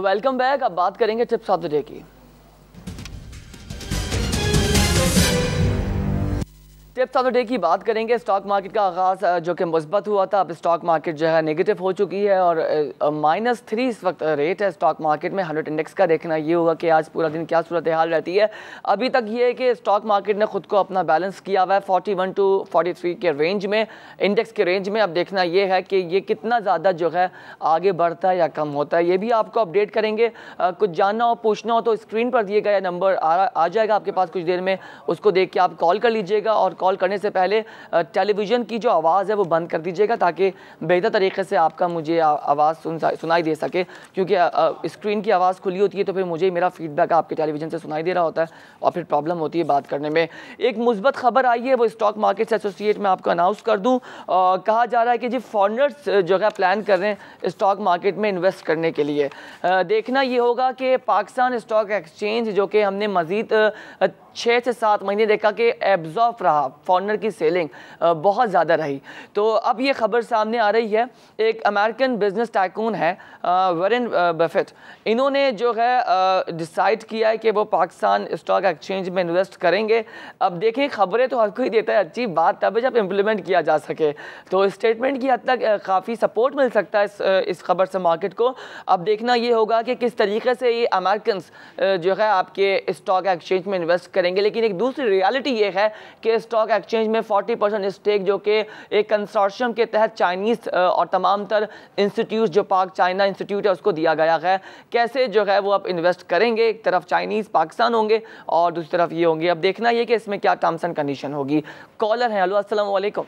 Welcome back. अब बात करेंगे टिप्स ऑफ द डे की। टिप्स ऑफ द डे की बात करेंगे। स्टॉक मार्केट का आगाज़ जो कि मुस्बत हुआ था, अब स्टॉक मार्केट जो है नेगेटिव हो चुकी है और -3 इस वक्त रेट है स्टॉक मार्केट में। 100 इंडेक्स का देखना ये होगा कि आज पूरा दिन क्या सूरत हाल रहती है। अभी तक ये है कि स्टॉक मार्केट ने खुद को अपना बैलेंस किया हुआ है 41 टू 43 के रेंज में, इंडेक्स के रेंज में। अब देखना ये है कि ये कितना ज़्यादा जो है आगे बढ़ता है या कम होता है, ये भी आपको अपडेट करेंगे। कुछ जानना हो पूछना हो तो स्क्रीन पर दिए गए नंबर आ जाएगा आपके पास कुछ देर में, उसको देख के आप कॉल कर लीजिएगा और कॉल करने से पहले टेलीविज़न की जो आवाज़ है वो बंद कर दीजिएगा ताकि बेहतर तरीके से आपका मुझे आवाज़ सुनाई दे सके, क्योंकि स्क्रीन की आवाज़ खुली होती है तो फिर मुझे मेरा फीडबैक आपके टेलीविज़न से सुनाई दे रहा होता है और फिर प्रॉब्लम होती है बात करने में। एक मुस्बत खबर आई है, वो स्टॉक मार्केट से एसोसिएट में आपको अनाउंस कर दूँ। कहा जा रहा है कि जी फॉरनर्स जो है प्लान कर रहे हैं स्टॉक मार्केट में इन्वेस्ट करने के लिए। देखना ये होगा कि पाकिस्तान स्टॉक एक्सचेंज जो कि हमने मज़ीद 6 से 7 महीने देखा कि एब्जॉर्ब रहा, फॉरनर की सेलिंग बहुत ज़्यादा रही। तो अब ये खबर सामने आ रही है, एक अमेरिकन बिजनेस टाइकून है वॉरेन बफेट, इन्होंने जो है डिसाइड किया है कि वो पाकिस्तान स्टॉक एक्सचेंज में इन्वेस्ट करेंगे। अब देखें, खबरें तो हर कोई देता है, अच्छी बात तब है जब इम्प्लीमेंट किया जा सके। तो स्टेटमेंट की हद तक काफ़ी सपोर्ट मिल सकता है इस खबर से मार्केट को। अब देखना ये होगा कि किस तरीके से ये अमेरिकन जो है आपके स्टॉक एक्सचेंज में इन्वेस्ट करेंगे। लेकिन एक दूसरी रियलिटी ये है कि स्टॉक एक्सचेंज में 40% स्टेक जो कि एक कंसोर्शियम के तहत चाइनीज़ और तमाम तर इंस्टीट्यूट जो पाक चाइना इंस्टीट्यूट है उसको दिया गया है। कैसे जो है वो अब इन्वेस्ट करेंगे, एक तरफ चाइनीज़ पाकिस्तान होंगे और दूसरी तरफ ये होंगे। अब देखना ये कि इसमें क्या टर्म्स एंड कंडीशन होगी। कॉलर हैं, हेलो अस्सलाम वालेकुम।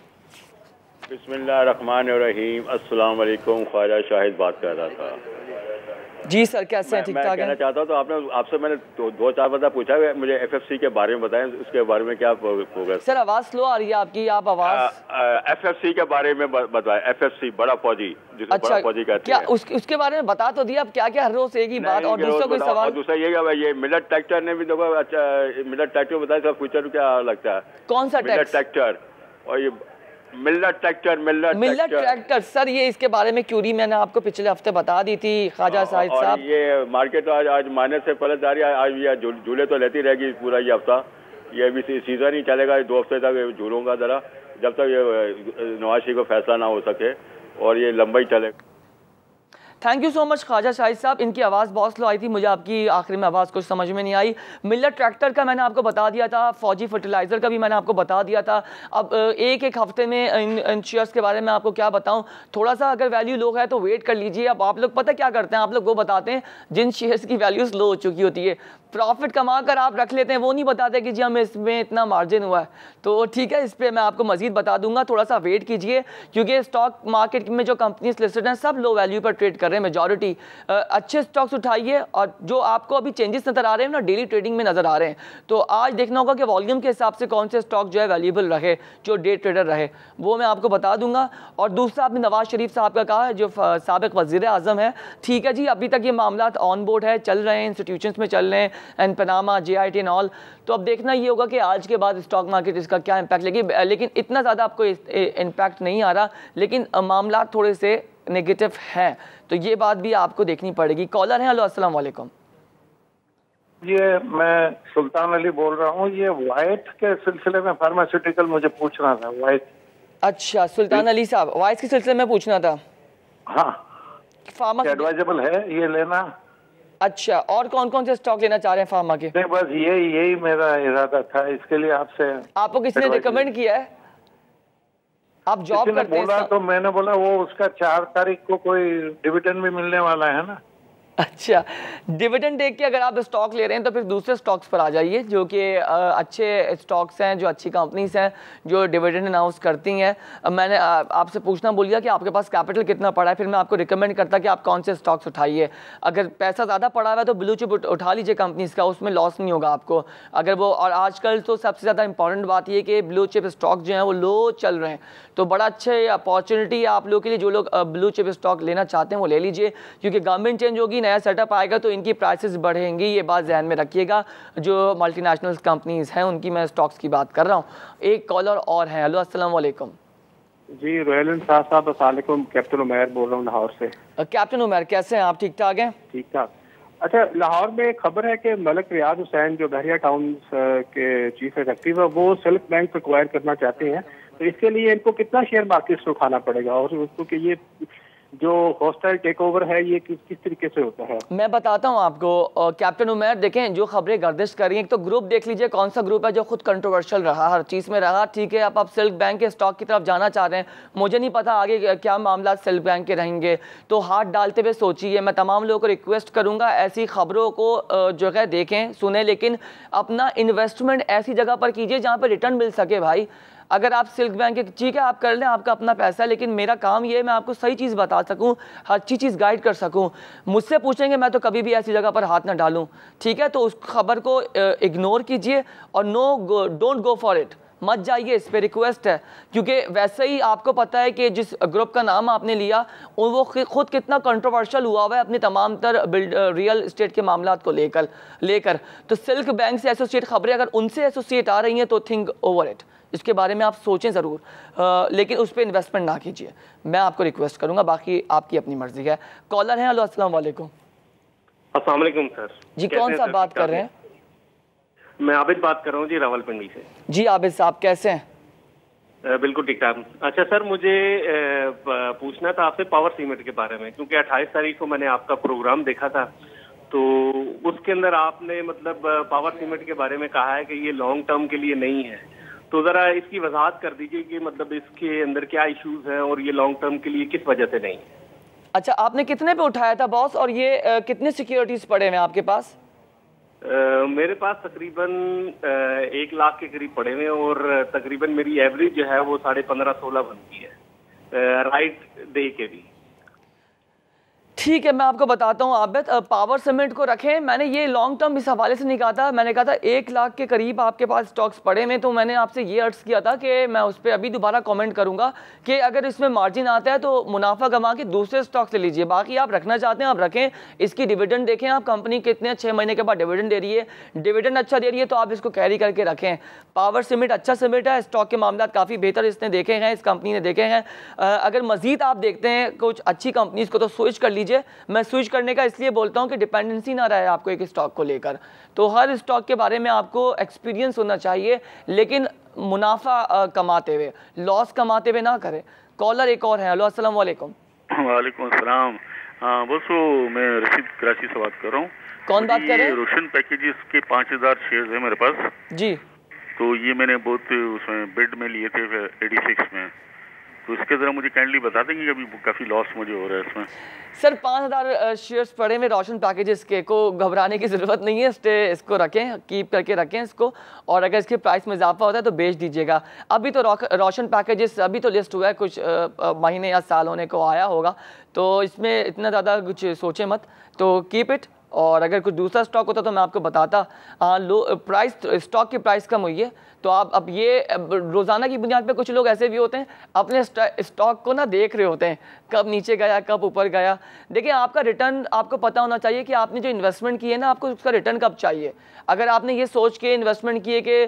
बिस्मिल्लाहिर्रहमानिर्रहीम, अस्सलाम वालेकुम। ख्वाजा शाहिद बात कर रहा था। जी सर, कैसे हैं? ठीक ठाक है। मैं कहना चाहता हूँ, तो आपसे मैंने 2-4 बार पूछा है, मुझे एफएफसी के बारे में बताएं, उसके बारे में क्या प्रोग्रेस। सर आवाज़ स्लो आ रही है आपकी, आप आवाज़ एफएफसी के बारे में बताएं। एफएफसी बड़ा फौजी, जिसे बड़ा फौजी कहते हैं, उसके बारे में बता तो दिया। अब क्या क्या हर रोज एक ही बात। और दूसरा कोई सवाल? दूसरा ये मिलेट ट्रैक्टर ने भी देखो, अच्छा मिलेट ट्रैक्टर बताया था, फ्यूचर क्या लगता है? कौन सा मिलेट ट्रैक्टर? और ये मिलेट ट्रैक्टर सर, ये इसके बारे में क्यूरी मैंने आपको पिछले हफ्ते बता दी थी ख्वाजा शाहिद साहब। ये मार्केट आज माइनस से पलट जा रही है। आज ये झूले तो लेती रहेगी पूरा ये हफ्ता, ये भी सीजन ही चलेगा 2 हफ्ते तक झूलूंगा जरा, जब तक ये नवाज शरीफ को फैसला ना हो सके, और ये लंबा ही चलेगा। Thank you so much Khwaja Shahid Sahab. इनकी आवाज़ बहुत स्लो आई थी, मुझे आपकी आखिरी में आवाज़ कुछ समझ में नहीं आई। मिलेट ट्रैक्टर का मैंने आपको बता दिया था, फौजी फर्टिलाइज़र का भी मैंने आपको बता दिया था। अब एक हफ्ते में इन शेयर्स के बारे में आपको क्या बताऊं, थोड़ा सा अगर वैल्यू लो है तो वेट कर लीजिए। अब आप लोग पता क्या करते हैं, आप लोग वो बताते हैं जिन शेयर्स की वैल्यूज़ लो हो चुकी होती है, प्रॉफिट कमा कर आप रख लेते हैं, वो नहीं बताते कि जी हमें इसमें इतना मार्जिन हुआ है। तो ठीक है, इस पर मैं आपको मजीद बता दूंगा, थोड़ा सा वेट कीजिए, क्योंकि स्टॉक मार्केट में जो कंपनीज लिस्टेड हैं सब लो वैल्यू पर ट्रेड कर रहे हैं मेजॉरिटी। अच्छे स्टॉक्स उठाइए और जो आपको अभी चेंजेस नजर आ रहे हैं ना, डेली ट्रेडिंग में नजर आ रहे हैं, तो आज देखना होगा कि वॉल्यूम के हिसाब से कौन से स्टॉक जो है वैल्यूएबल रहे, जो डे ट्रेडर रहे, वो मैं आपको बता दूंगा। और दूसरा, आपने नवाज शरीफ साहब का कहा है जो साबिक वजीर आजम है, ठीक है जी, अभी तक ये मामला ऑन बोर्ड है, चल रहे हैं, इंस्टीट्यूशंस में चल रहे हैं, and Panama JIT and all. तो अब देखना ये होगा कि आज के बाद स्टॉक मार्केट इसका क्या इम्पैक्ट लेगी, लेकिन इतना ज़्यादा आपको इम्पैक्ट नहीं आ रहा, लेकिन मामला थोड़े से नेगेटिव हैं, तो ये बात भी आपको देखनी पड़ेगी। कॉलर हैं, हेलो अस्सलाम वालेकुम। ये मैं सुल्तान अली बोल रहा हूँ। ये वाइट के सिलसिले में फार्मास्यूटिकल मुझे पूछना था। वाइट। अच्छा सुल्तान अली साहब, वाइट के सिलसिले में पूछना था। हाँ, फार्मा एडवाइजेबल है ये लेना? अच्छा, और कौन कौन से स्टॉक लेना चाह रहे हैं फार्मा के? नहीं, बस यही मेरा इरादा था, इसके लिए आपसे। आपको किसने रिकमेंड किया है? आप जॉब करते हैं? बोला तो मैंने बोला वो उसका 4 तारीख को कोई डिविडेंड भी मिलने वाला है ना। अच्छा, डिविडेंड देख के अगर आप स्टॉक ले रहे हैं तो फिर दूसरे स्टॉक्स पर आ जाइए जो कि अच्छे स्टॉक्स हैं, जो अच्छी कंपनीज हैं, जो डिविडेंड अनाउंस करती हैं। मैंने आपसे पूछना भूल गया कि आपके पास कैपिटल कितना पड़ा है, फिर मैं आपको रिकमेंड करता कि आप कौन से स्टॉक्स उठाइए। अगर पैसा ज़्यादा पड़ा हुआ है तो ब्लू चिप उठा लीजिए कंपनीज का, उसमें लॉस नहीं होगा आपको अगर वो। और आजकल तो सबसे ज़्यादा इंपॉर्टेंट बात ये कि ब्लू चिप स्टॉक जो हैं वो लो चल रहे हैं, तो बड़ा अच्छे अपॉर्चुनिटी है आप लोगों के लिए। जो लोग ब्लू चिप स्टॉक लेना चाहते हैं वो ले लीजिए, क्योंकि गवर्नमेंट चेंज होगी, नया सेटअप आएगा तो इनकी प्राइसेस बढ़ेंगी, ये बात ध्यान में रखिएगा। जो मल्टीनेशनल कंपनीज हैं उनकी मैं स्टॉक्स की बात कर रहा हूँ। एक कॉलर और है, हेलो अस्सलाम वालेकुम। जी रोयल साहब अस्सलाम वालेकुम, कैप्टन उमैर बोल रहा हूँ लाहौर से। कैप्टन उमैर, कैसे हैं आप? ठीक ठाक हैं? ठीक ठाक। अच्छा, लाहौर में एक खबर है कि मलिक रियाज हुसैन जो बहरिया टाउन के चीफ एग्जीक्यूटिव है वो सिल्क बैंक को एक्वायर करना चाहते हैं, तो इसके लिए इनको कितना शेयर मार्केट से उठाना पड़ेगा और उसको कि ये जो हॉस्टाइल टेक ओवर है ये किस तरीके से होता है? मैं बताता हूं आपको। कैप्टन उमर, देखें जो खबरें गर्दिश कर रही हैं, एक तो ग्रुप देख लीजिए कौन सा ग्रुप है जो खुद कंट्रोवर्शियल रहा, हर चीज़ में रहा। ठीक है, आप सिल्क बैंक के स्टॉक की तरफ जाना चाह रहे हैं, मुझे नहीं पता आगे क्या मामला सिल्क बैंक के रहेंगे, तो हाथ डालते हुए सोचिए। मैं तमाम लोगों को रिक्वेस्ट करूँगा ऐसी खबरों को जो है देखें सुने, लेकिन अपना इन्वेस्टमेंट ऐसी जगह पर कीजिए जहाँ पर रिटर्न मिल सके भाई। अगर आप सिल्क बैंक के, ठीक है आप कर लें, आपका अपना पैसा है, लेकिन मेरा काम ये है मैं आपको सही चीज़ बता सकूं, अच्छी चीज़ गाइड कर सकूं। मुझसे पूछेंगे मैं तो कभी भी ऐसी जगह पर हाथ ना डालूं। ठीक है, तो उस खबर को इग्नोर कीजिए और डोंट गो फॉर इट, मत जाइए, इस पर रिक्वेस्ट है। क्योंकि वैसे ही आपको पता है कि जिस ग्रुप का नाम आपने लिया वो खुद कितना कंट्रोवर्शियल हुआ हुआ है अपनी तमाम तर रियल इस्टेट के मामलों को लेकर। तो सिल्क बैंक से एसोसिएट खबरें अगर उनसे एसोसिएट आ रही हैं तो थिंक ओवर इट, इसके बारे में आप सोचें ज़रूर, लेकिन उस पर इन्वेस्टमेंट ना कीजिए, मैं आपको रिक्वेस्ट करूंगा। बाकी आपकी अपनी मर्जी है। कॉलर हैं, हेलो अस्सलाम वालेकुम। अस्सलाम वालेकुम सर जी, कौन सा बात कर रहे हैं? मैं आबिद बात कर रहा हूँ जी, रावलपिंडी से। जी आबिद साहब, कैसे हैं? बिल्कुल ठीक ठाक। अच्छा सर, मुझे पूछना था आपसे पावर सीमेंट के बारे में, क्योंकि 28 तारीख को मैंने आपका प्रोग्राम देखा था, तो उसके अंदर आपने मतलब पावर सीमेंट के बारे में कहा है कि ये लॉन्ग टर्म के लिए नहीं है, तो जरा इसकी वजाहत कर दीजिए कि मतलब इसके अंदर क्या इश्यूज हैं और ये लॉन्ग टर्म के लिए किस वजह से नहीं है। अच्छा, आपने कितने पे उठाया था बॉस, और ये कितने सिक्योरिटीज पड़े हैं आपके पास? मेरे पास तकरीबन 1 लाख के करीब पड़े हुए, और तकरीबन मेरी एवरेज जो है वो 15.5-16 बनती है राइट डे के भी। ठीक है, मैं आपको बताता हूँ आबिद, पावर सीमेंट को रखें। मैंने ये लॉन्ग टर्म इस हवाले से नहीं कहा था, मैंने कहा था 1 लाख के करीब आपके पास स्टॉक्स पड़े में, तो मैंने आपसे ये अर्ज किया था कि मैं उस पर अभी दोबारा कमेंट करूंगा कि अगर इसमें मार्जिन आता है तो मुनाफा कमा के दूसरे स्टॉक्स ले लीजिए। बाकी आप रखना चाहते हैं आप रखें, इसकी डिविडेंड देखें आप, कंपनी कितने 6 महीने के बाद डिविडेंड दे रही है, डिविडेंड अच्छा दे रही है तो आप इसको कैरी करके रखें। पावर सीमेंट अच्छा सीमेंट है, स्टॉक के मामला काफ़ी बेहतर इसने देखे हैं, इस कंपनी ने देखे हैं। अगर मजीद आप देखते हैं कुछ अच्छी कंपनीज को तो स्विच कर लीजिए। मैं स्विच करने का इसलिए बोलता हूं कि डिपेंडेंसी ना रहे आपको एक स्टॉक को लेकर, तो हर स्टॉक के बारे में आपको एक्सपीरियंस होना चाहिए, लेकिन मुनाफा कमाते हुए, लॉस कमाते हुए ना करें। कॉलर एक और है, हेलो अस्सलाम वालेकुम। वालेकुम अस्सलाम। हाँ बस मैं रशीद कराची से बात कर रहा हूँ। कौन बात कर रहे हैं? रोशन पैकेजेस के 5000 शेयर है मेरे पास जी। तो ये मैंने बहुत उसमें बिड में लिए थे 86 में, तो इसके जरा मुझे काइंडली बता देंगे कि अभी काफ़ी लॉस मुझे हो रहा है इसमें। सर 5000 शेयर्स पड़े में रोशन पैकेजेस के, को घबराने की ज़रूरत नहीं है, इसको रखें, कीप करके रखें इसको, और अगर इसके प्राइस में इजाफा होता है तो बेच दीजिएगा। अभी तो रोशन पैकेजेस अभी तो लिस्ट हुआ है, कुछ महीने या साल होने को आया होगा, तो इसमें इतना ज़्यादा कुछ सोचें मत, तो कीप इट। और अगर कुछ दूसरा स्टॉक होता तो मैं आपको बताता। लो प्राइस, स्टॉक की प्राइस कम हुई है तो आप अब ये रोज़ाना की बुनियाद पे कुछ लोग ऐसे भी होते हैं अपने स्टॉक को ना देख रहे होते हैं कब नीचे गया कब ऊपर गया। देखिए आपका रिटर्न आपको पता होना चाहिए कि आपने जो इन्वेस्टमेंट की है ना आपको उसका रिटर्न कब चाहिए। अगर आपने ये सोच के इन्वेस्टमेंट किए कि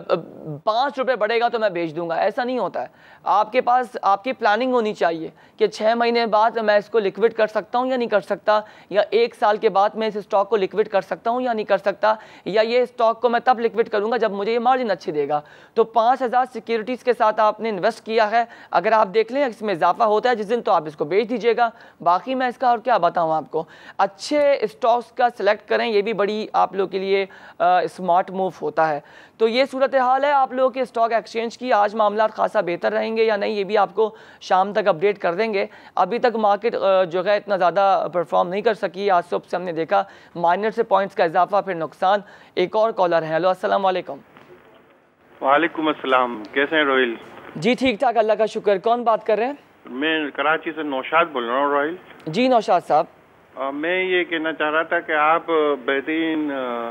5 रुपये बढ़ेगा तो मैं बेच दूंगा, ऐसा नहीं होता है। आपके पास आपकी प्लानिंग होनी चाहिए कि 6 महीने बाद मैं इसको लिक्विड कर सकता हूँ या नहीं कर सकता, या 1 साल के बाद मैं इस स्टॉक को लिक्विड कर सकता हूँ या नहीं कर सकता, या ये स्टॉक को मैं तब लिक्विड करूँगा जब मुझे ये मार्जिन अच्छी देगा। तो 5000 सिक्योरिटीज़ के साथ आपने इन्वेस्ट किया है, अगर आप देख लें इसमें इजाफा होता है जिस दिन तो आप इसको बेच दीजिएगा। बाकी मैं इसका और क्या बताऊँ आपको, अच्छे स्टॉक्स का सिलेक्ट करें, ये भी बड़ी आप लोग के लिए स्मार्ट मूव होता है। तो ये सूरत हाल है आप लोगों के स्टॉक एक्सचेंज की। आज मामला खासा बेहतर रहेंगे या नहीं ये भी आपको शाम तक अपडेट कर देंगे। अभी तक मार्केट जो है इतना ज़्यादा परफॉर्म नहीं कर सकी। आज सुबह से हमने देखा माइनर से पॉइंट्स का इजाफा फिर नुकसान। एक और कॉलर है, हेलो अस्सलाम वालेकुम। वालेकुम अस्सलाम, कैसे हैं रोहिल? जी ठीक ठाक अल्लाह का शुक्र। कौन बात कर रहे हैं? मैं कराची से नौशाद बोल रहा हूँ रोहिल। जी नौशाद साहब, मैं ये कहना चाह रहा था कि आप बेहतरीन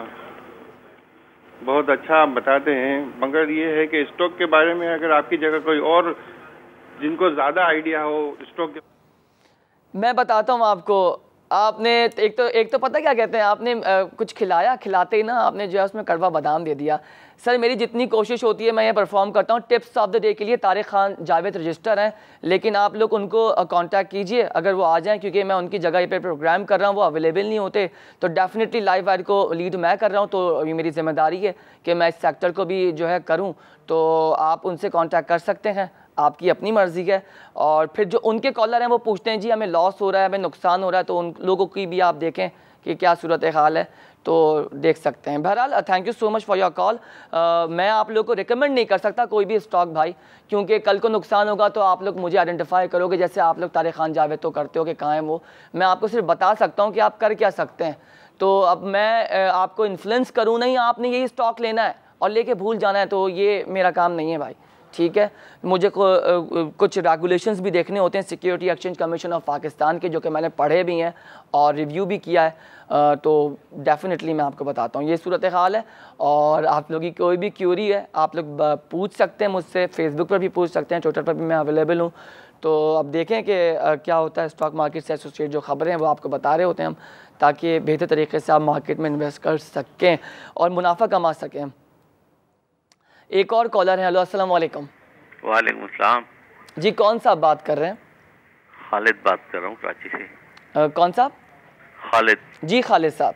बहुत अच्छा आप बताते हैं, मगर ये है कि स्टॉक के बारे में अगर आपकी जगह कोई और जिनको ज़्यादा आइडिया हो स्टॉक के। मैं बताता हूँ आपको आपने एक तो पता क्या कहते हैं, आपने कुछ खिलाया, खिलाते ही ना आपने जो है उसमें कड़वा बादाम दे दिया। सर मेरी जितनी कोशिश होती है मैं ये परफॉर्म करता हूँ। टिप्स ऑफ द डे के लिए तारिक खान जावेद रजिस्टर हैं, लेकिन आप लोग उनको कांटेक्ट कीजिए अगर वो आ जाएं, क्योंकि मैं उनकी जगह पे प्रोग्राम कर रहा हूँ, वो अवेलेबल नहीं होते। तो डेफिनेटली लाइव वायर को लीड मैं कर रहा हूँ, तो ये मेरी जिम्मेदारी है कि मैं इस सेक्टर को भी जो है करूँ। तो आप उनसे कॉन्टैक्ट कर सकते हैं, आपकी अपनी मर्ज़ी है। और फिर जो उनके कॉलर हैं वो पूछते हैं जी हमें लॉस हो रहा है, हमें नुकसान हो रहा है, तो उन लोगों की भी आप देखें कि क्या सूरत हाल है, तो देख सकते हैं। बहरहाल thank you so much for your call. मैं आप लोगों को रिकमेंड नहीं कर सकता कोई भी स्टॉक भाई, क्योंकि कल को नुकसान होगा तो आप लोग मुझे आइडेंटिफाई करोगे, जैसे आप लोग तारिक खान जावेद तो करते हो कि कहाँ है वो। मैं आपको सिर्फ बता सकता हूँ कि आप कर क्या सकते हैं। तो अब मैं आपको इन्फ्लुएंस करूँ नहीं, आपने यही स्टॉक लेना है और लेके भूल जाना है, तो ये मेरा काम नहीं है भाई, ठीक है। मुझे कुछ रेगुलेशंस भी देखने होते हैं security exchange commission of Pakistan के, जो कि मैंने पढ़े भी हैं और रिव्यू भी किया है। तो डेफिनेटली मैं आपको बताता हूँ ये सूरत हाल है। और आप लोगों की कोई भी क्यूरी है आप लोग पूछ सकते हैं मुझसे, फेसबुक पर भी पूछ सकते हैं, ट्विटर पर भी मैं अवेलेबल हूँ। तो अब देखें कि क्या होता है। स्टॉक मार्केट से एसोसिएट जो ख़बरें हैं वो आपको बता रहे होते हैं हम, ताकि बेहतर तरीके से आप मार्केट में इन्वेस्ट कर सकें और मुनाफा कमा सकें। एक और कॉलर है। हेलो अस्सलाम वालेकुम। वालेकुम अस्सलाम जी, कौन सा आप बात कर रहे हैं? खालिद बात कर रहा हूँ कराची से। कौन सा? खालिद जी खालिद साहब।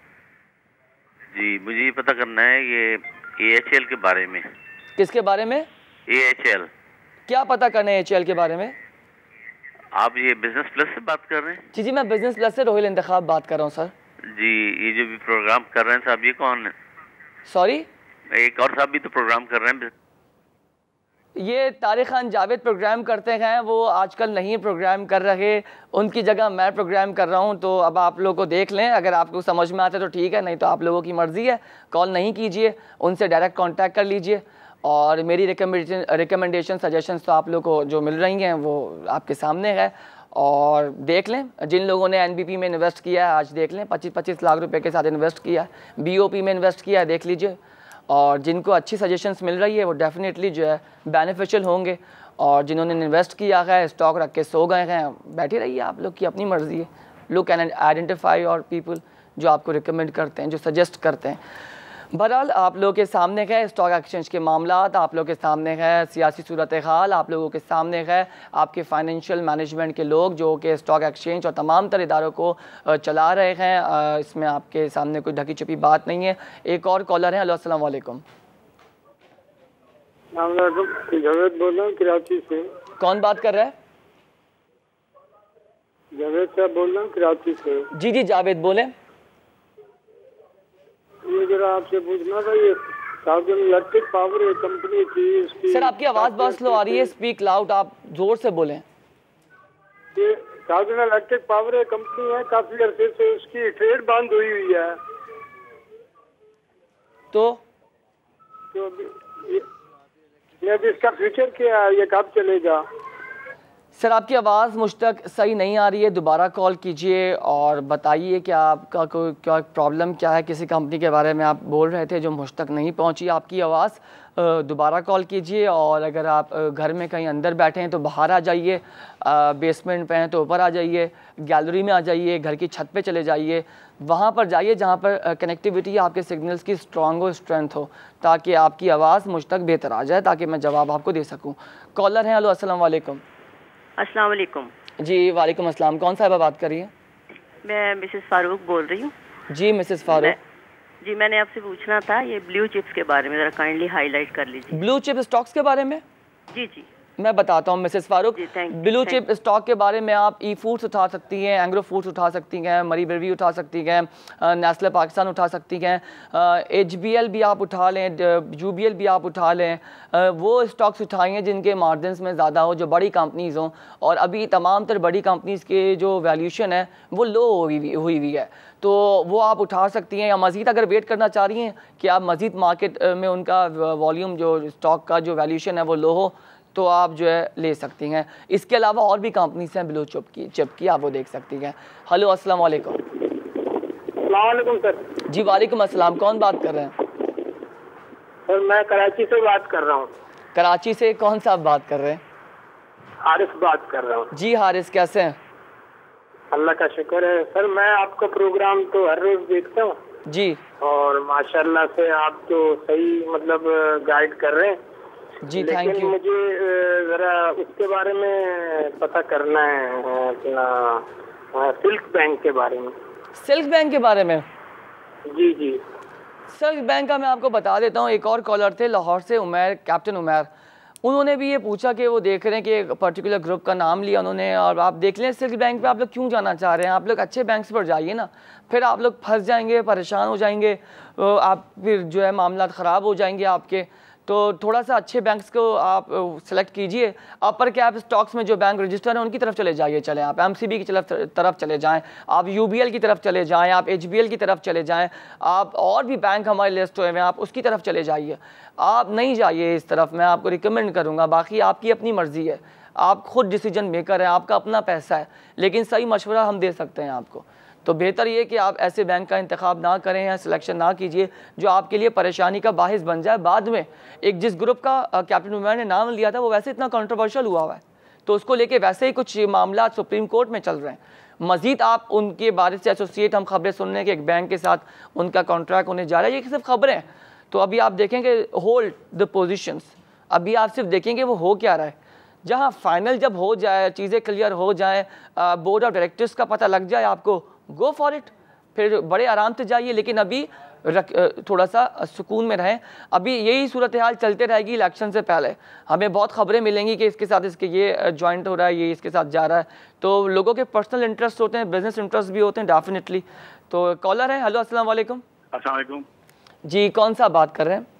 जी मुझे ये पता करना है ये AHL के बारे में। किसके बारे में? AHL। क्या पता करना है AHL के बारे में? आप ये बिजनेस प्लस से बात कर रहे हैं? जी जी, मैं बिजनेस प्लस से रोहिल इंतखाब बात कर रहा हूँ सर। जी, ये जो भी प्रोग्राम कर रहे हैं साहब, ये कौन है? सॉरी, एक और साहब भी तो प्रोग्राम कर रहे हैं। ये तारिक खान जावेद प्रोग्राम करते हैं, वो आजकल नहीं प्रोग्राम कर रहे, उनकी जगह मैं प्रोग्राम कर रहा हूँ। तो अब आप लोगों को देख लें, अगर आपको समझ में आता है तो ठीक है, नहीं तो आप लोगों की मर्ज़ी है। कॉल नहीं कीजिए, उनसे डायरेक्ट कांटेक्ट कर लीजिए। और मेरी रिकमेंडेशन सजेशंस तो आप लोगों को जो मिल रही हैं वो आपके सामने है। और देख लें, जिन लोगों ने NBP में इन्वेस्ट किया है आज देख लें, 25-25 लाख रुपए के साथ इन्वेस्ट किया है, BOP में इन्वेस्ट किया है, देख लीजिए। और जिनको अच्छी सजेशंस मिल रही है वो डेफिनेटली जो है बेनिफिशियल होंगे। और जिन्होंने इन्वेस्ट किया है, स्टॉक रख के सो गए हैं, बैठे रहिए, आप लोग की अपनी मर्ज़ी है। लुक एंड आइडेंटिफाई और पीपल जो आपको रिकमेंड करते हैं, जो सजेस्ट करते हैं। बहरहाल आप लोगों के सामने है स्टॉक एक्सचेंज के मामलात, आप लोगों के सामने है सियासी सूरत हाल, आप लोगों के सामने है आपके फाइनेंशियल मैनेजमेंट के लोग जो कि स्टॉक एक्सचेंज और तमाम तर इदारों को चला रहे हैं। इसमें आपके सामने कोई ढकी छुपी बात नहीं है। एक और कॉलर है। हेलो अस्सलाम वालेकुम। जावेद बोल रहा हूँ कराची से। कौन बात कर रहा है? जावेद साहब बोल रहा हूँ कराची से। जी जी जावेद बोले। ये जरा आपसे पूछना था, ये साउदर्न इलेक्ट्रिक पावर कंपनी की इसकी। सर आपकी आवाज़ बहुत स्लो आ रही है, स्पीक लाउड, आप जोर से बोलें। ये साउदर्न इलेक्ट्रिक पावर कंपनी है, काफी अरसे से उसकी ट्रेड बंद हुई है। तो अभी इसका फ्यूचर क्या है, ये कब चलेगा? सर आपकी आवाज़ मुझ तक सही नहीं आ रही है, दोबारा कॉल कीजिए और बताइए कि आपका कोई क्या प्रॉब्लम क्या है, किसी कंपनी के बारे में आप बोल रहे थे जो मुझ तक नहीं पहुंची आपकी आवाज़। दोबारा कॉल कीजिए। और अगर आप घर में कहीं अंदर बैठे हैं तो बाहर आ जाइए, बेसमेंट पे हैं तो ऊपर आ जाइए, गैलरी में आ जाइए, घर की छत पे चले जाइए, वहाँ पर जाइए जहाँ पर कनेक्टिविटी आपके सिग्नल्स की स्ट्रॉन्ग हो, स्ट्रेंथ हो, ताकि आपकी आवाज़ मुझ तक बेहतर आ जाए, ताकि मैं जवाब आपको दे सकूँ। कॉलर हैं। हेलो अस्सलाम वालेकुम। अस्सलाम वालेकुम। जी वालेकुम अस्सलाम। कौन साहिबा बात कर रही हैं? मैं मिसेस फारूक बोल रही हूँ। जी मिसेस फारूक। जी मैंने आपसे पूछना था ये ब्लू चिप्स के बारे में, ज़रा काइंडली हाईलाइट कर लीजिए। ब्लू चिप स्टॉक्स के बारे में? जी जी मैं बताता हूँ Mrs Farooq. Blue chip stock के बारे में आप ई फूड्स उठा सकती हैं, एंग्रो फूड्स उठा सकती हैं, मरी बेबी उठा सकती हैं, नेस्ले पाकिस्तान उठा सकती हैं, HBL भी आप उठा लें, UBL भी आप उठा लें। वो स्टॉक्स उठाएँ जिनके मार्जिन्स में ज़्यादा हो, जो बड़ी कंपनीज़ हों। और अभी तमाम तर बड़ी कंपनीज़ के जो वैल्यूशन है वो लो हुई हुई है, तो वो आप उठा सकती हैं। या मज़ीद अगर वेट करना चाह रही हैं कि आप मज़ीद मार्केट में उनका वॉल्यूम जो स्टॉक का जो वैल्यूशन है वो लो हो, तो आप जो है ले सकती हैं। इसके अलावा और भी कंपनीज हैं ब्लू चिप की, आप वो देख सकती हैं। हेलो अस्सलाम वालेकुम। वालेकुम सर। जी वालेकुम अस्सलाम। कौन बात कर रहे हैं? सर मैं कराची से बात कर रहा हूँ। कराची से कौन सा आप बात कर रहे हैं? हारिस बात कर रहा हूँ। जी हारिस, कैसे हैं? अल्लाह का शुक्र है सर। मैं आपका प्रोग्राम तो हर रोज देखता हूँ जी, और माशाल्लाह से आप तो सही मतलब गाइड कर रहे हैं जी, थैंक लेकिन यू। मुझे जरा उसके बारे में पता करना है, अपना सिल्क बैंक के बारे में। सिल्क बैंक के बारे में? जी जी। सिल्क बैंक का मैं आपको बता देता हूँ। एक और कॉलर थे लाहौर से, उमैर, कैप्टन उमैर, उन्होंने भी ये पूछा कि वो देख रहे हैं कि एक पर्टिकुलर ग्रुप का नाम लिया उन्होंने। और आप देख लें सिल्क बैंक पे आप लोग क्यों जाना चाह रहे हैं? आप लोग अच्छे बैंक्स पर जाइए ना, फिर आप लोग फंस जाएंगे, परेशान हो जाएंगे, आप फिर जो है मामला ख़राब हो जाएंगे आपके। तो थोड़ा सा अच्छे बैंक्स को आप सेलेक्ट कीजिए। अपर कैप स्टॉक्स में जो बैंक रजिस्टर है उनकी तरफ चले जाइए, चलें आप एमसीबी की तरफ चले जाएं, आप यूबीएल की तरफ चले जाएं, आप एचबीएल की तरफ चले जाएं, आप और भी बैंक हमारे लिस्ट हुए हैं आप उसकी तरफ चले जाइए। आप नहीं जाइए इस तरफ, मैं आपको रिकमेंड करूँगा। बाकी आपकी अपनी मर्ज़ी है, आप खुद डिसीजन मेकर हैं, आपका अपना पैसा है, लेकिन सही मशवरा हम दे सकते हैं आपको। तो बेहतर ये कि आप ऐसे बैंक का इंतखाब ना करें या सिलेक्शन ना कीजिए जो आपके लिए परेशानी का बाहिस बन जाए बाद में। एक जिस ग्रुप का कैप्टन उमैर ने नाम लिया था वो वैसे इतना कंट्रोवर्शियल हुआ है, तो उसको लेके वैसे ही कुछ मामला सुप्रीम कोर्ट में चल रहे हैं। मज़ीद आप उनके बारे से एसोसिएट हम खबरें सुन रहे हैं कि एक बैंक के साथ उनका कॉन्ट्रैक्ट होने जा रहा है, ये सिर्फ खबरें हैं। तो अभी आप देखेंगे होल्ड द पोजिशंस, अभी आप सिर्फ देखेंगे वो हो क्या रहा है। जहाँ फाइनल जब हो जाए, चीज़ें क्लियर हो जाए, बोर्ड ऑफ डायरेक्टर्स का पता लग जाए आपको, गो फॉर इट, फिर बड़े आराम से जाइए। लेकिन अभी थोड़ा सा सुकून में रहें। अभी यही सूरत हाल चलते रहेगी इलेक्शन से पहले। हमें बहुत खबरें मिलेंगी कि इसके साथ इसके ये जॉइंट हो रहा है, ये इसके साथ जा रहा है। तो लोगों के पर्सनल इंटरेस्ट होते हैं, बिजनेस इंटरेस्ट भी होते हैं डेफिनेटली। तो कॉलर है, हेलो अस्सलाम वालेकुम। अस्सलाम वालेकुम जी, कौन सा बात कर रहे हैं?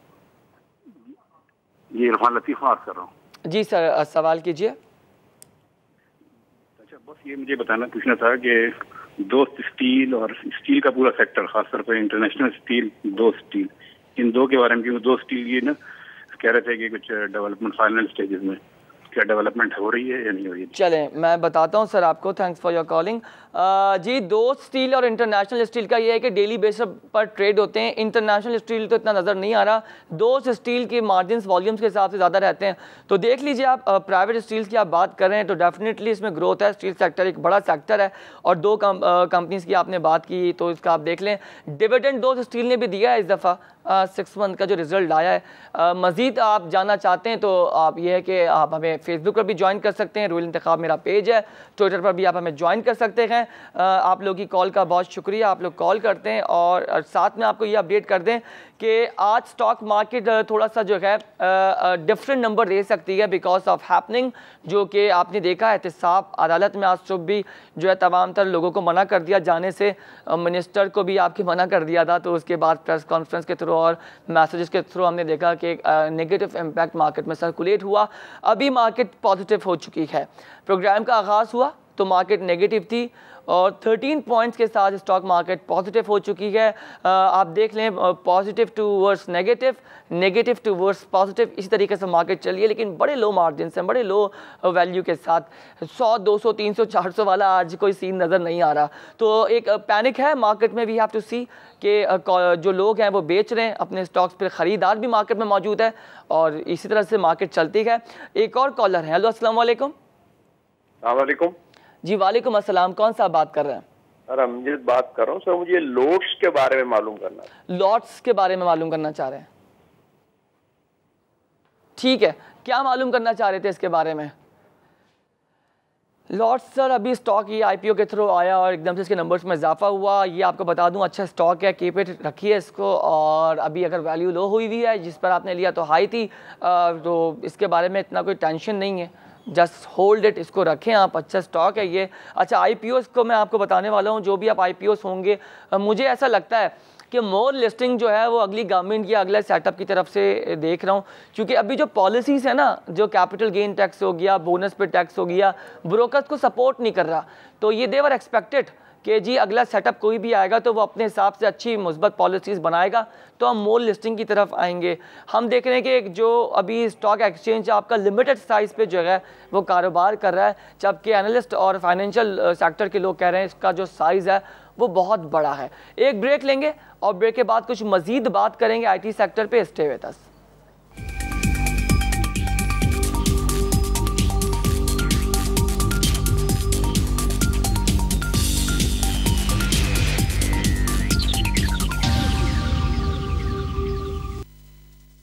ये इरफान लतीफ़ बात कर रहा हूँ। जी सर, सवाल कीजिए। अच्छा, बस ये मुझे पूछना था कि दोस्त स्टील और स्टील का पूरा सेक्टर, खासतौर पर इंटरनेशनल स्टील, दो स्टील, इन दो के बारे में, क्योंकि दो स्टील ये ना कह रहे थे कि कुछ डेवलपमेंट फाइनल स्टेजेस में, क्या डेवलपमेंट हो रही है या नहीं हो रही है? चलें मैं बताता हूं सर आपको, थैंक्स फॉर योर कॉलिंग। जी, दो स्टील और इंटरनेशनल स्टील का ये है कि डेली बेसिस पर ट्रेड होते हैं। इंटरनेशनल स्टील तो इतना नज़र नहीं आ रहा, दो स्टील के मार्जिन वॉल्यूम्स के हिसाब से ज़्यादा रहते हैं। तो देख लीजिए आप, प्राइवेट स्टील्स की आप बात कर रहे हैं तो डेफिनेटली इसमें ग्रोथ है। स्टील सेक्टर एक बड़ा सेक्टर है और दो कंपनीज़ की आपने बात की तो इसका आप देख लें। डिविडेंड दो स्टील ने भी दिया है इस दफ़ा, 6 मंथ का जो रिजल्ट आया है। मज़ीद आप जानना चाहते हैं तो आप ये है कि आप हमें फेसबुक पर भी ज्वाइन कर सकते हैं, रूल इंतखाब मेरा पेज है, ट्विटर पर भी आप हमें ज्वाइन कर सकते हैं। आप लोग की कॉल का बहुत शुक्रिया, आप लोग कॉल करते हैं। और साथ में आपको ये अपडेट कर दें कि आज स्टॉक मार्केट थोड़ा सा जो है डिफरेंट नंबर दे सकती है बिकॉज ऑफ हैपनिंग, जो कि आपने देखा एहतसाब अदालत में आज सुबह भी जो है तमाम तर लोगों को मना कर दिया जाने से, मिनिस्टर को भी आपके मना कर दिया था। तो उसके बाद प्रेस कॉन्फ्रेंस के थ्रू और मैसेजेस के थ्रू हमने देखा कि नेगेटिव इम्पैक्ट मार्केट में सर्कुलेट हुआ। अभी मार्केट पॉजिटिव हो चुकी है। प्रोग्राम का आगाज़ हुआ तो मार्केट नेगेटिव थी और 13 पॉइंट्स के साथ स्टॉक मार्केट पॉजिटिव हो चुकी है। आप देख लें, positive to verse negative, negative to verse positive, इसी तरीके से मार्केट चली है। लेकिन बड़े लो मार्जिन हैं, बड़े लो वैल्यू के साथ, 100, 200, 300, 400 वाला आज कोई सीन नज़र नहीं आ रहा। तो एक पैनिक है मार्केट में। वी हैव टू सी कि जो लोग हैं वो बेच रहे हैं अपने स्टॉक्स पर, ख़रीदार भी मार्केट में मौजूद है और इसी तरह से मार्केट चलती है। एक और कॉलर है, हेलो अस्सलाम वालेकुम। वालेकुम जी, वालेकुम अस्सलाम। कौन सा बात कर रहे हैं? सर अमजद बात कर रहा हूँ। सर मुझे लॉट्स के बारे में मालूम करना है। लॉट्स के बारे में मालूम करना चाह रहे हैं? ठीक है, क्या मालूम करना चाह रहे थे इसके बारे में? लॉट्स सर, अभी स्टॉक ये आईपीओ के थ्रू आया और एकदम से इसके नंबर्स में इजाफा हुआ। ये आपको बता दूं अच्छा स्टॉक है, कीप इट रखिए इसको। और अभी अगर वैल्यू लो हुई हुई है, जिस पर आपने लिया तो हाई थी, तो इसके बारे में इतना कोई टेंशन नहीं है, जस्ट होल्ड इट, इसको रखें आप, अच्छा स्टॉक है ये। अच्छा, आईपीओ को मैं आपको बताने वाला हूँ, जो भी आप आईपीओस होंगे, मुझे ऐसा लगता है कि मोर लिस्टिंग जो है वो अगली गवर्नमेंट या अगले सेटअप की तरफ से देख रहा हूँ। क्योंकि अभी जो पॉलिसीज़ है ना, जो कैपिटल गेन टैक्स हो गया, बोनस पे टैक्स हो गया, ब्रोकर्स को सपोर्ट नहीं कर रहा। तो ये देवर एक्सपेक्टेड कि जी अगला सेटअप कोई भी आएगा तो वो अपने हिसाब से अच्छी मुस्बत पॉलिसीज़ बनाएगा, तो हम मोर लिस्टिंग की तरफ आएंगे। हम देख रहे हैं कि जो अभी स्टॉक एक्सचेंज आपका लिमिटेड साइज़ पे जो है वो कारोबार कर रहा है, जबकि एनालिस्ट और फाइनेंशियल सेक्टर के लोग कह रहे हैं इसका जो साइज़ है वो बहुत बड़ा है। एक ब्रेक लेंगे और ब्रेक के बाद कुछ मज़ीद बात करेंगे आईटी सेक्टर पे। Stay with us.